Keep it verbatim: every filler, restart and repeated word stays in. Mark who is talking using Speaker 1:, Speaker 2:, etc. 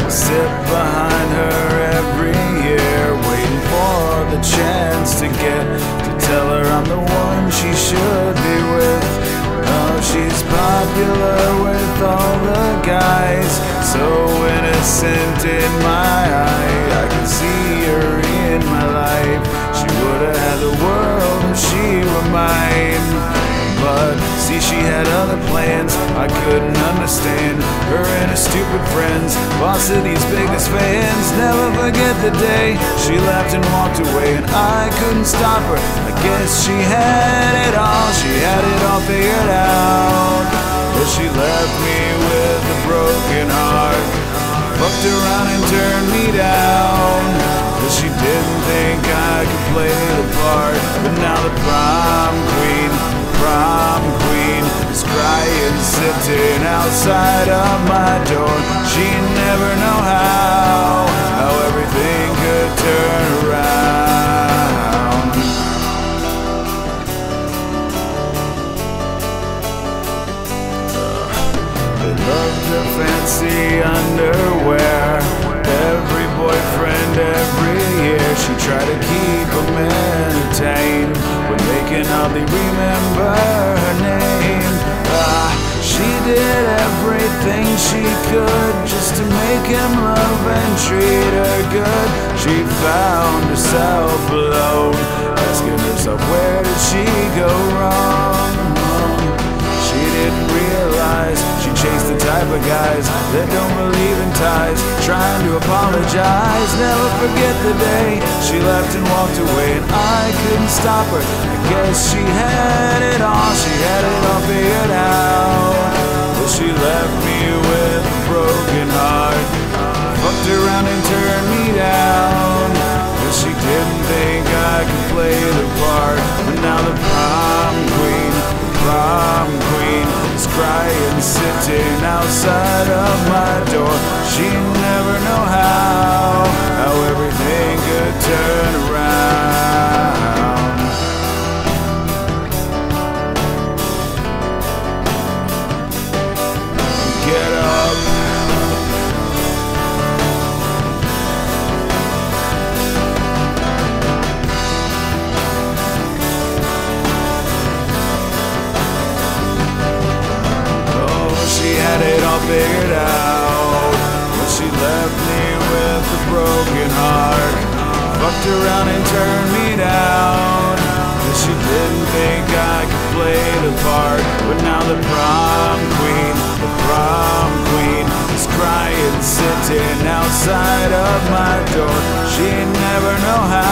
Speaker 1: sit behind her every year, waiting for the chance to get to tell her I'm the one she should be with. Oh, she's popular with all the guys, so innocent in my eye. I can see her in my life. She would've had the world if she were mine. But see, she had other plans I couldn't understand. Her and her stupid friends, boss of these biggest fans. Never forget the day she left and walked away, and I couldn't stop her. I guess she had it all, she had it all figured out. But she left me with a broken heart. Fucked around and turned me down, but she didn't think I could play the part. But now the prom queen, prom queen, is crying sitting outside of my door. She never know how, how everything could turn around. They loved her fancy underwear, every boyfriend every year. She tried to keep them entertained, but they can hardly remember her name. Ah, she did everything she could just to make him love and treat her good. She found herself alone, asking herself, where did she go wrong? She didn't realize she chased the type of guys that don't believe in ties, trying to apologize. Never forget the day she left and walked away, and I couldn't stop her. I guess she had it all, she had it all figured out. But she left me with a broken heart. Fucked around and turned me down, but she didn't think I could play the part. But now the prom queen, the prom queen, is crying sitting outside of my door. She never know how, how everything could turn around. Get up, had it all figured out, but she left me with a broken heart. Fucked around and turned me down, but she didn't think I could play the part. But now the prom queen, the prom queen, is crying sitting outside of my door. She never know how